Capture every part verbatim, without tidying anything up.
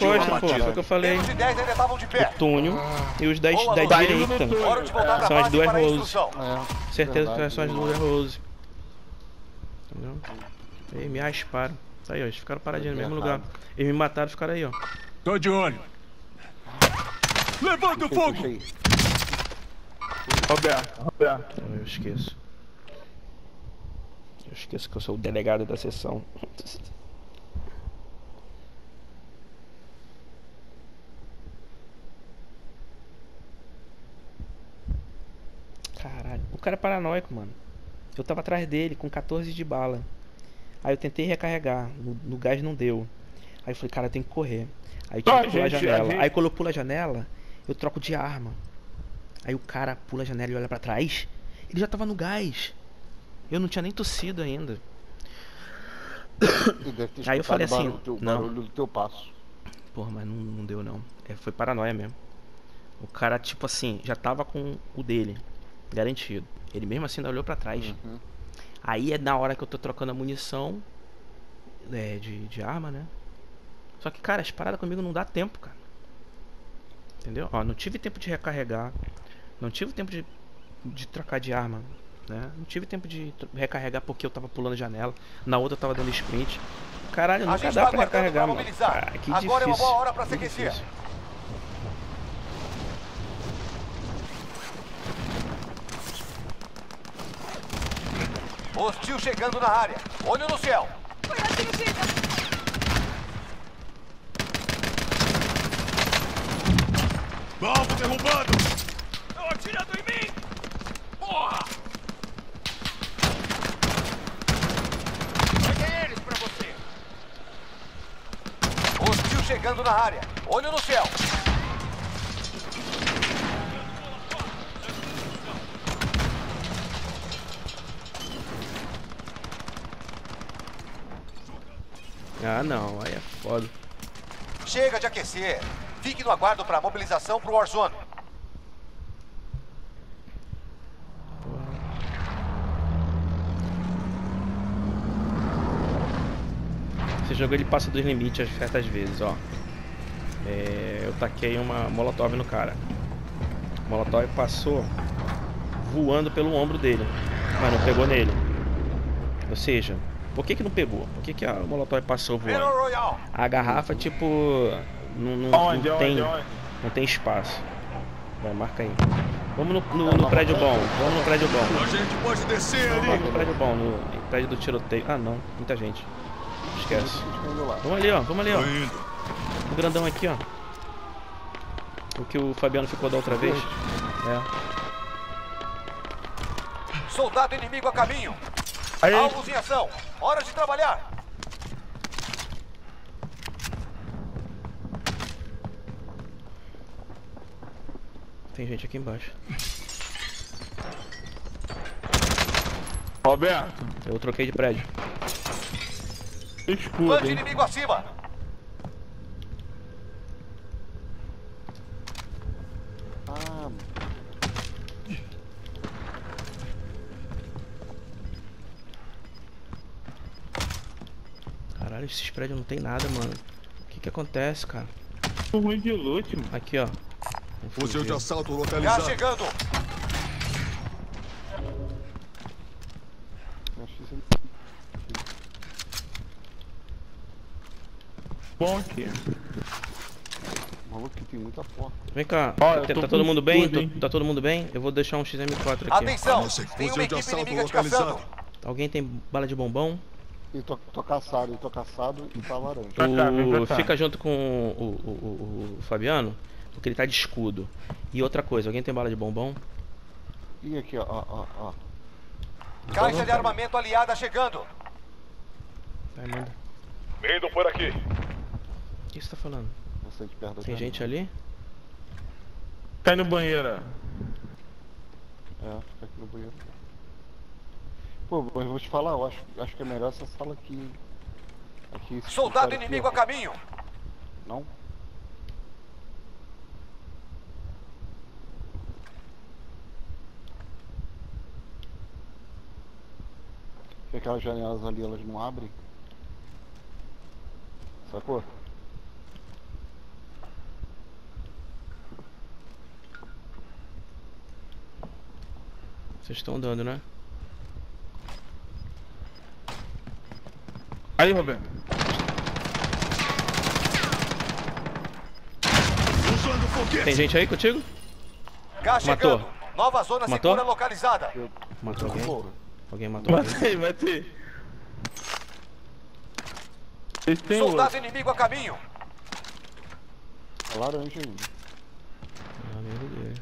costas, pô. Foi o que eu falei. Menos de dez ainda estavam de pé. O túnel e os da, Boa, da Lula. direita. Hora de voltar pra São as base duas para a Rose. instrução. É, Certeza que verdade, são as duas Lula. Rose. Entendeu? Aí me rasparam. Tá aí, ó. Eles ficaram paradinhos no mesmo lugar. Eles me mataram e ficaram aí, ó. Tô de olho. Levanta o Puxa aí, fogo! puxa aí. Roberto, Roberto. Eu, eu esqueço. Eu esqueço que eu sou o delegado da sessão. Caralho, o cara é paranoico, mano. Eu tava atrás dele com quatorze de bala. Aí eu tentei recarregar, no, no gás não deu. Aí eu falei, cara, tem que correr. Aí eu tive Ah, que pular a gente, janela. a gente- Aí quando eu pulo a janela, eu troco de arma. Aí o cara pula a janela e olha pra trás. Ele já tava no gás. Eu não tinha nem tossido ainda. Tu deve ter Aí eu escutado falei o barulho, assim, teu- não. barulho do teu passo. Porra, mas não, não deu não. É, foi paranoia mesmo. O cara, tipo assim, já tava com o dele garantido. Ele mesmo assim ainda olhou pra trás. Uhum. Aí é na hora que eu tô trocando a munição é, de, de arma, né? Só que, cara, as paradas comigo não dá tempo, cara. Entendeu? Ó, não tive tempo de recarregar. Não tive tempo de, de trocar de arma, né? Não tive tempo de tro- recarregar porque eu tava pulando janela. Na outra eu tava dando sprint. Caralho, A nunca gente dá tá pra aguardando recarregar, pra mano. mobilizar. Ah, que Agora é uma difícil. boa hora pra se Que aquecer. difícil. Hostil chegando na área. Olho no céu. Foi atingida! Alvo derrubado! Estão atirando em mim! Porra! Peguei eles pra você. Hostil chegando na área. Olho no céu. Ah, não. Aí é foda. Chega de aquecer. Fique no aguardo para mobilização pro Warzone. Esse jogo ele passa dos limites certas vezes, ó. É, eu taquei uma molotov no cara. O molotov passou voando pelo ombro dele, mas não pegou nele. Ou seja, por que que não pegou? Por que que a molotov passou Battle voando? Royale. A garrafa, tipo, não, não, Onde, não onde, tem, onde? não tem espaço. Vai, marca aí. Vamos no, no, no prédio bom, vamos no prédio bom. A gente pode descer Vamos ali! no prédio bom, no prédio do tiroteio. Ah, não, muita gente. Esquece. Indo lá. Vamos ali, ó, vamos ali, ó. Tô indo. O grandão aqui, ó. O que o Fabiano ficou da outra vez. É. Soldado inimigo a caminho. Aí, Alvos em ação. Hora de trabalhar. Tem gente aqui embaixo. Roberto, Eu troquei de prédio. escudo, Band hein? inimigo acima. Ah, Caralho, esses prédios não tem nada, mano. O que que acontece, cara? Tô ruim de loot, mano. Aqui, ó. Um Fuzil de fuzil. assalto Já localizado. chegando. acho que isso Bom aqui. é maluco que tem muita porta. Vem cá. Ó, eu tá tô tá com todo mundo bem? escudo, hein? Tô- tá todo mundo bem? Eu vou deixar um X M quatro aqui. Atenção. Nossa, Tem uma fuzil de equipe assalto inimiga te caçando. localizado. Alguém tem bala de bombom? Eu tô, tô caçado, eu tô caçado e tá laranja. Pra cá, vem pra O... cá. Fica junto com o, o, o, o Fabiano, porque ele tá de escudo. E outra coisa, alguém tem bala de bombom? E aqui, ó, ó, ó, ó. Caixa de armamento aliada chegando. Vai, manda. Indo por aqui. O que você tá falando? Bastante perto da Tem janela. gente ali? Cai no banheiro. É, fica aqui no banheiro. Pô, mas eu vou te falar, eu acho, acho que é melhor essa sala aqui. aqui esse Soldado escritório aqui, inimigo ó. a caminho. Não? Porque aquelas janelas ali, elas não abrem. Sacou? Vocês estão andando, né? Aí, Roberto. Tem gente aí contigo? Gás Matou. chegando. Nova zona Matou? segura localizada. Matou alguém? Porra. Alguém matou alguém? Matei, matei. Eles têm Soldado outro. inimigo a caminho. É laranja ainda. Ah, meu Deus.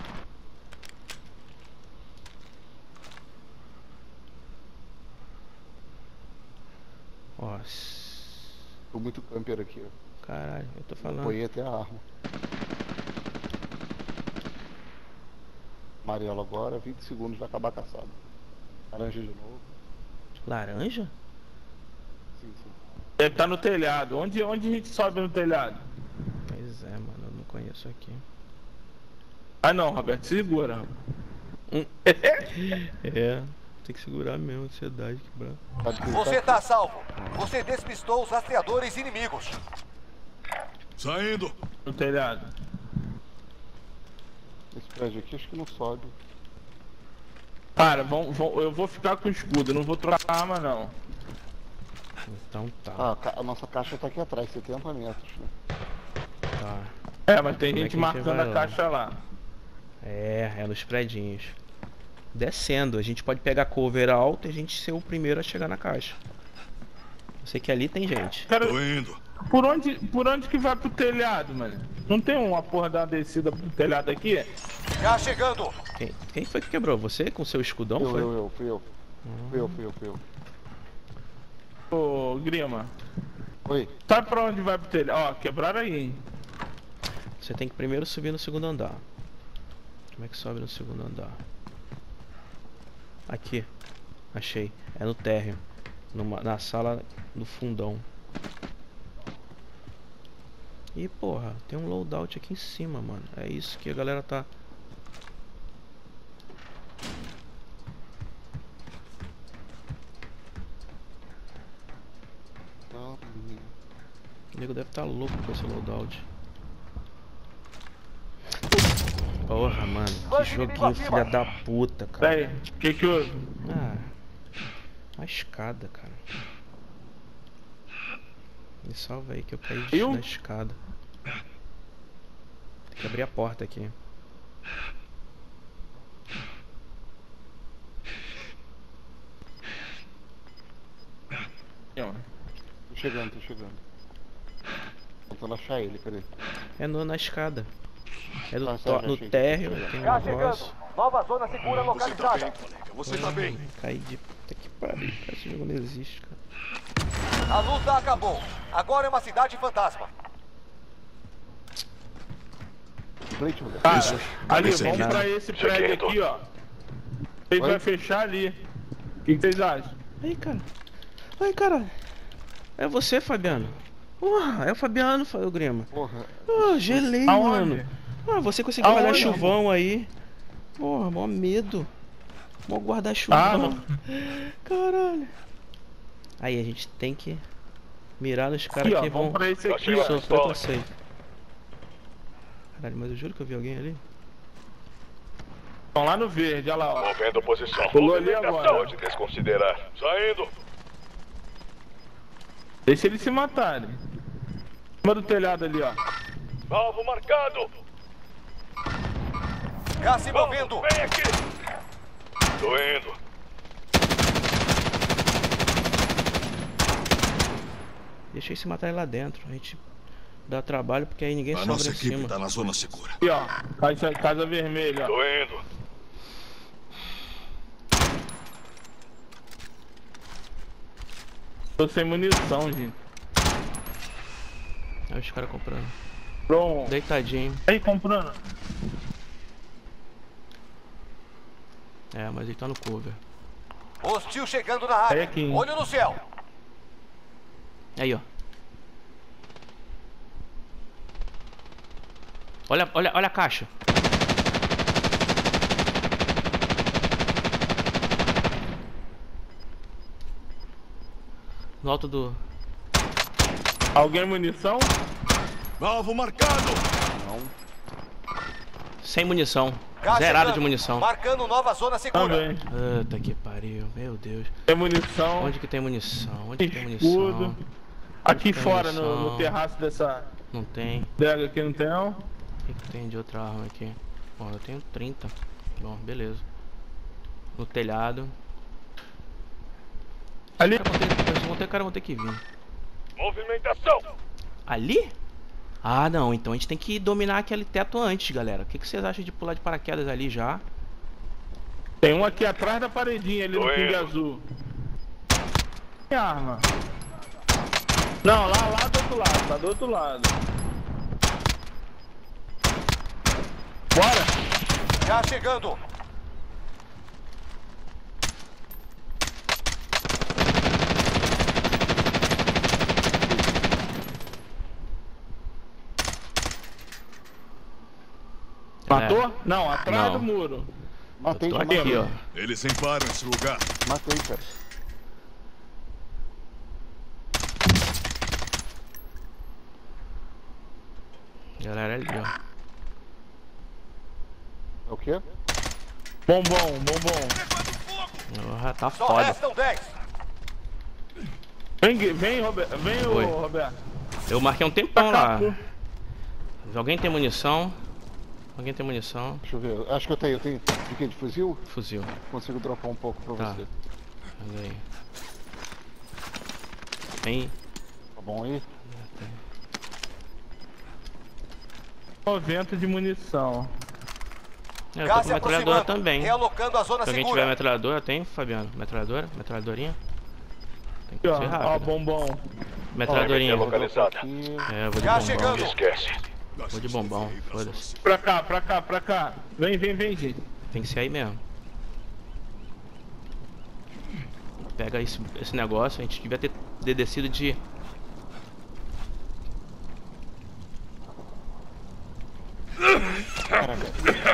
Nossa. Tô muito camper aqui, ó. Caralho, eu tô falando. Apoiei até a arma. Amarelo agora, vinte segundos vai acabar caçado. Laranja de novo. Laranja? Sim, sim. Deve tá no telhado. Onde, onde a gente sobe no telhado? Pois é, mano, eu não conheço aqui. Ah não, Roberto, segura. Hum. É, tem que segurar mesmo, ansiedade, quebrar. Tá de Você tá a salvo. Você despistou os rastreadores inimigos. Saindo. No telhado. Esse prédio aqui acho que não sobe. Cara, vão, vão, eu vou ficar com o escudo, eu não vou trocar a arma não. Então tá, Ah, a, ca- a nossa caixa tá aqui atrás, setenta metros, né? tá. É, mas tem Como é gente que a gente marcando vai a lá? caixa lá. É, é nos predinhos. Descendo, a gente pode pegar cover alto e a gente ser o primeiro a chegar na caixa. Eu sei que ali tem gente. Cara, Tô indo. por onde, por onde que vai pro telhado, mano? Não tem uma porra da descida pro telhado aqui? Gás chegando. Quem, quem foi que quebrou? Você com seu escudão? Eu, foi? eu, eu, fui eu. Fui eu, fui eu, fui eu. Ô, Grima, Oi, sabe pra onde vai pro telhado? Ó, quebraram aí, hein? Você tem que primeiro subir no segundo andar. Como é que sobe no segundo andar? Aqui. Achei. É no térreo. Numa, na sala do fundão. Ih, porra, tem um loadout aqui em cima, mano. É isso que a galera tá... não, O nego deve estar louco com esse loadout. Porra, mano. Que joguinho filha da puta, cara. Pera aí, o que que houve? Ah, uma escada, cara. Me salva aí que eu caí de- Eu? da escada. Tem que abrir a porta aqui. Ó, tô chegando, tô chegando. Tentando achar ele, cadê? É no, na escada. É do Ah, to- já no achei. térreo, tem um Gás negócio. chegando. Nova zona segura Você tá localizada. bem, colega. Você tá bem. Caí de... Puta que pariu, cara, esse jogo não existe, cara. A luta acabou. Agora é uma cidade fantasma. Plate, Roberto. cara, Isso. ali, Esse vamos aqui. pra esse prédio aqui, ó. Ele Oi? vai fechar ali. O que que vocês acham? Aí, cara. Aí, cara. É você, Fabiano. Porra, é o Fabiano, Fa- o Grima. Porra, Ah, gelei, Aonde? mano. Ah, você conseguiu Aonde? guarda-chuvão aí. Porra, mó medo. Mó Ah, guarda-chuvão. não. Caralho. Aí, a gente tem que mirar nos caras Aqui, ó, que vão vamos pra esse aqui, ó. sofrer com safe. Caralho, mas eu juro que eu vi alguém ali. Estão lá no verde, olha lá, ó. Movendo posição. Pulou ali Movimentação agora. de desconsiderar. Saindo. Deixa eles se matarem. Em cima do telhado ali, ó. Alvo marcado. Gás se movendo. Vem aqui. Tô indo. Deixa eles se matarem lá dentro. A gente dá trabalho porque aí ninguém A sobra nossa em equipe cima. tá na zona segura. Aqui, ó. Casa, casa vermelha, ó. Tô indo. Tô sem munição, gente. Olha os caras comprando. Pronto. Deitadinho. Aí, comprando. É, mas ele tá no cover. Hostil chegando na Aí área. aqui, hein? Olho no céu. Aí, ó. Olha, olha, olha a caixa. No alto do... Alguém munição? Alvo marcado. não. Sem munição. Gás Zerado chegando. de munição. Marcando nova zona segura. Também. Puta que pariu, meu Deus. Tem munição. Onde que tem munição? Onde que tem munição? Escudo. Aqui tem fora, no, munição? no terraço dessa Não tem. adega aqui, não tem não? O que, que tem de outra arma aqui? Ó, eu tenho trinta. Bom, beleza. No telhado. Ali. Cara, vão ter, vão ter, cara, vão ter que vir. Movimentação. Ali? Ah, não. Então a gente tem que dominar aquele teto antes, galera. O que, que vocês acham de pular de paraquedas ali já? Tem um aqui atrás da paredinha, ali no Tô pingue indo. azul. Que arma? Não, lá, lá do outro lado, tá do outro lado. Bora! Já chegando. Matou? Não, atrás Não. do muro. Matei, Tô já aqui, matei. ó. Eles separam esse lugar. Matei, cara. Galera ali, ó. É o quê? Bombom, bombom. Porra, tá Só foda. restam dez. Vem, Gui, vem, Roberto. Vem, ô, Oi. Roberto. Eu marquei um tempão Pra cá, lá. pô. Alguém tem munição? Alguém tem munição? Deixa eu ver. Acho que eu tenho. Eu tenho de quê? De fuzil? Fuzil. Consigo dropar um pouco pra Tá. você. Olha aí. Vem. Tá bom aí? noventa de munição. É, eu tô Gás com se metralhadora aproximando. também. Realocando a zona Se alguém tiver segura. metralhadora, tem, Fabiano? Metralhadora? Metralhadorinha? Tem que Aqui, ó, ser ó, rápido. bombom. Metralhadorinha. Vou dropar Localizada. aqui. É, eu vou de Já bombom. chegando. Esquece. Vou de bombom, foda-se. Pra cá, pra cá, pra cá. Vem, vem, vem, gente. Tem que ser aí mesmo. Pega esse, esse negócio, a gente devia ter de- descido de... Caraca.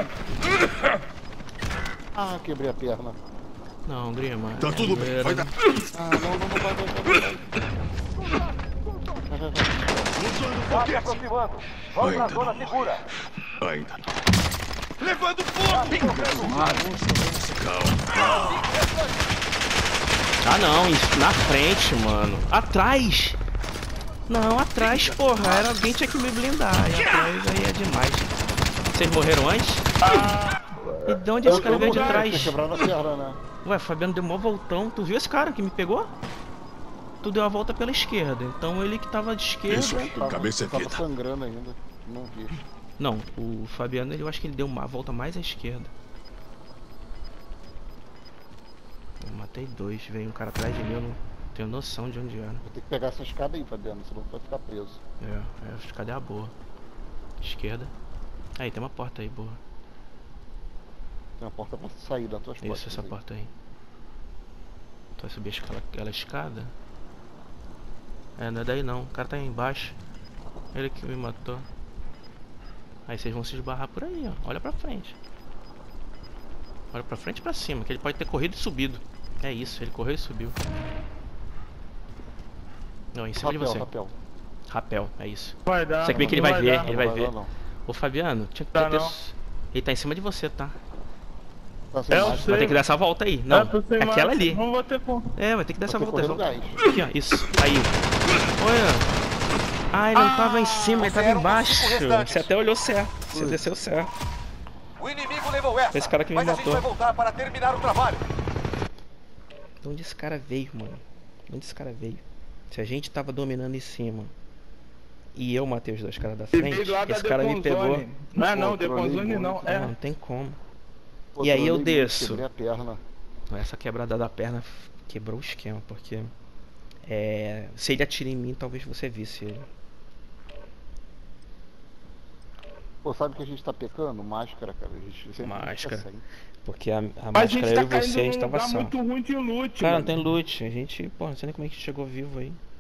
Ah, quebrei a perna. Não, Grima. Tá tudo bem. Vai dar. Ah, não, não, não vai, vai, vai, vai. Vai, vai, vai. Usando Gás se foguete. aproximando. Vamos pra Ainda zona não. segura. Ainda não. Levando fogo. Calma. Ah não, isso na frente, mano. Atrás! Não, atrás, porra. Era alguém tinha que me blindar. E atrás aí é demais. Vocês morreram antes? E de onde esse cara veio de Tinha trás? quebrado a perna, né? Ué, Fabiano deu mó voltão. Tu viu esse cara que me pegou? Tu deu a volta pela esquerda. Então ele que tava de esquerda. Isso aí. Tava, Cabeça tava erguida. sangrando ainda. Não vi. Não, o Fabiano, eu acho que ele deu uma volta mais à esquerda. Eu matei dois. Veio um cara atrás de mim, eu não tenho noção de onde era. Vou ter que pegar essa escada aí, Fabiano, senão tu vai ficar preso. É, é, cadê a boa? Esquerda. Aí, tem uma porta aí, boa. Tem uma porta pra sair das tuas portas. Isso, essa aí. porta aí. Tu vai subir aquela, aquela escada? É, não é daí não. O cara tá aí embaixo. Ele que me matou. Aí vocês vão se esbarrar por aí, ó. Olha pra frente. Olha pra frente e pra cima, que ele pode ter corrido e subido. É isso, ele correu e subiu. Não, em cima Rapel, de você. rapel. Rapel, é isso. Vai dar. Você que bem que ele não vai ver, dar. ele vai Não ver. dar, não. Ô Fabiano, tinha que Tá, ter... não. Ele tá em cima de você, tá? Tá sem É, eu máscara. sei. Vai ter que dar essa volta aí. Não, É, tô sem é aquela máscara. ali. Não vou ter como. É, vai ter que dar essa Tô volta. correndo volta. gás. Aqui, ó, isso. Aí. Olha. Ah, ele não tava em cima, ele você tava era um dos embaixo. cinco restantes. Você até olhou certo. Você desceu certo. O inimigo levou essa. Esse cara que me mas a matou. gente vai voltar para terminar o trabalho. De onde esse cara veio, mano? De onde esse cara veio? Se a gente tava dominando em cima e eu matei os dois caras da Ele frente, veio lá da esse cara me pegou. Deconzone. Não é não, Pô, trolei Deconzone não. muito, Não, É. não tem como. Pô, E aí eu trolei muito, desço. Quebrei a perna. Essa quebrada da perna quebrou o esquema, porque é, se ele atira em mim, talvez você visse ele. Pô, sabe que a gente tá pecando? Máscara, cara. A gente sempre Máscara. fica sem. Porque a, a Mas a máscara gente tá eu e caindo você, a gente num tava lugar só. muito ruim de loot, Cara, não mano. tem loot. A gente, pô, não sei nem como é que chegou vivo aí.